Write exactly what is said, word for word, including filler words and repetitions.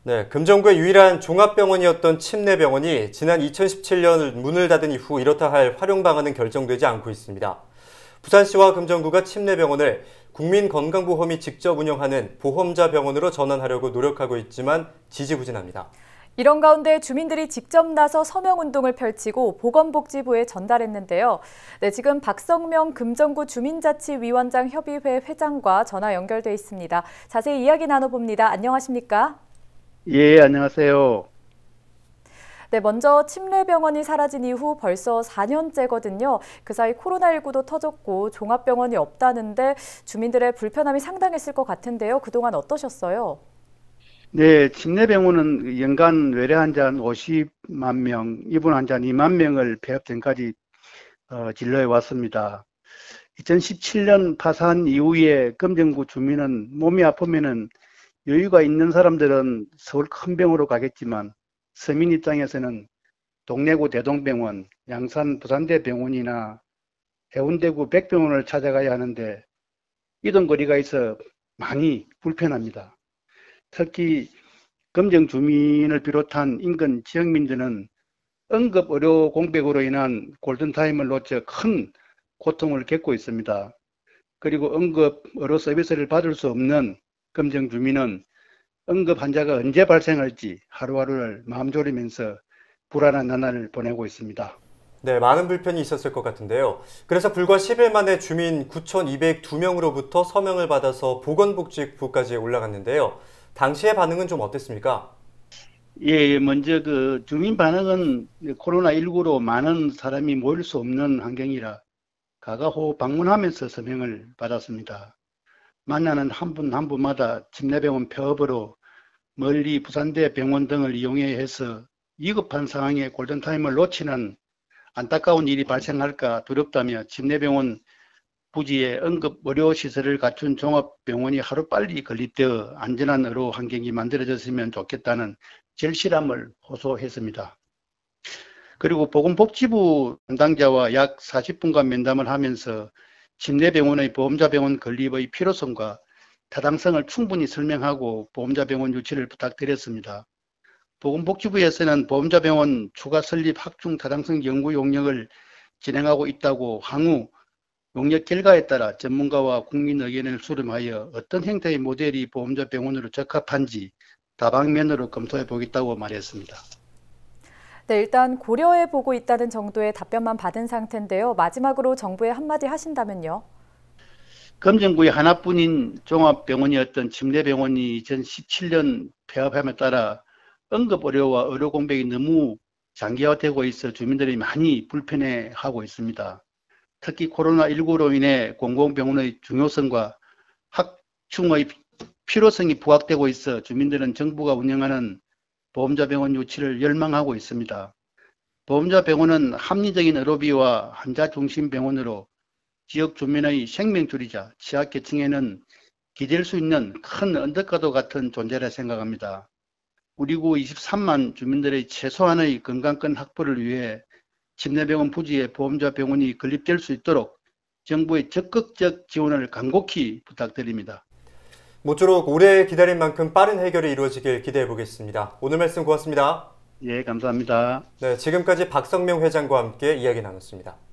네, 금정구의 유일한 종합병원이었던 침례병원이 지난 이천십칠 년 문을 닫은 이후 이렇다 할 활용 방안은 결정되지 않고 있습니다. 부산시와 금정구가 침례병원을 국민건강보험이 직접 운영하는 보험자 병원으로 전환하려고 노력하고 있지만 지지부진합니다. 이런 가운데 주민들이 직접 나서 서명운동을 펼치고 보건복지부에 전달했는데요. 네, 지금 박성명 금정구 주민자치위원장 협의회 회장과 전화 연결돼 있습니다. 자세히 이야기 나눠봅니다. 안녕하십니까? 예, 안녕하세요. 네, 먼저 침례병원이 사라진 이후 벌써 사 년째거든요. 그 사이 코로나십구도 터졌고 종합병원이 없다는데 주민들의 불편함이 상당했을 것 같은데요. 그동안 어떠셨어요? 네, 침례병원은 연간 외래 환자 오십만 명, 입원 환자 이만 명을 폐업 전까지 어, 진료해 왔습니다. 이천십칠 년 파산 이후에 금정구 주민은 몸이 아프면은 여유가 있는 사람들은 서울 큰 병으로 가겠지만 서민 입장에서는 동래구 대동병원, 양산 부산대병원이나 해운대구 백병원을 찾아가야 하는데 이동 거리가 있어 많이 불편합니다. 특히 금정 주민을 비롯한 인근 지역민들은 응급 의료 공백으로 인한 골든타임을 놓쳐 큰 고통을 겪고 있습니다. 그리고 응급 의료 서비스를 받을 수 없는 금정 주민은 응급 환자가 언제 발생할지 하루하루를 마음 졸이면서 불안한 나날을 보내고 있습니다. 네, 많은 불편이 있었을 것 같은데요. 그래서 불과 십 일 만에 주민 구천이백이 명으로부터 서명을 받아서 보건복지부까지 올라갔는데요. 당시의 반응은 좀 어땠습니까? 예, 먼저 그 주민 반응은 코로나십구로 많은 사람이 모일 수 없는 환경이라 가가호 방문하면서 서명을 받았습니다. 만나는 한 분 한 분마다 침례병원 폐업으로 멀리 부산대 병원 등을 이용해야 해서 위급한 상황에 골든타임을 놓치는 안타까운 일이 발생할까 두렵다며 침례병원 부지에 응급 의료시설을 갖춘 종합병원이 하루빨리 건립되어 안전한 의료 환경이 만들어졌으면 좋겠다는 절실함을 호소했습니다. 그리고 보건복지부 담당자와 약 사십 분간 면담을 하면서 침례병원의 보험자병원 건립의 필요성과 타당성을 충분히 설명하고 보험자병원 유치를 부탁드렸습니다. 보건복지부에서는 보험자병원 추가 설립 확충 타당성 연구 용역을 진행하고 있다고 향후 용역 결과에 따라 전문가와 국민 의견을 수렴하여 어떤 형태의 모델이 보험자병원으로 적합한지 다방면으로 검토해 보겠다고 말했습니다. 네, 일단 고려해 보고 있다는 정도의 답변만 받은 상태인데요. 마지막으로 정부에 한마디 하신다면요. 금정구의 하나뿐인 종합병원이었던 침례병원이 이천십칠 년 폐업함에 따라 응급의료와 의료 공백이 너무 장기화되고 있어 주민들이 많이 불편해하고 있습니다. 특히 코로나십구로 인해 공공병원의 중요성과 확충의 필요성이 부각되고 있어 주민들은 정부가 운영하는 보험자병원 유치를 열망하고 있습니다. 보험자병원은 합리적인 의료비와 환자 중심 병원으로 지역 주민의 생명줄이자 취약계층에는 기댈 수 있는 큰 언덕과도 같은 존재라 생각합니다. 우리 구 이십삼만 주민들의 최소한의 건강권 확보를 위해 침례병원 부지에 보험자병원이 건립될 수 있도록 정부의 적극적 지원을 간곡히 부탁드립니다. 모쪼록 오래 기다린 만큼 빠른 해결이 이루어지길 기대해 보겠습니다. 오늘 말씀 고맙습니다. 예, 감사합니다. 네, 지금까지 박성명 회장과 함께 이야기 나눴습니다.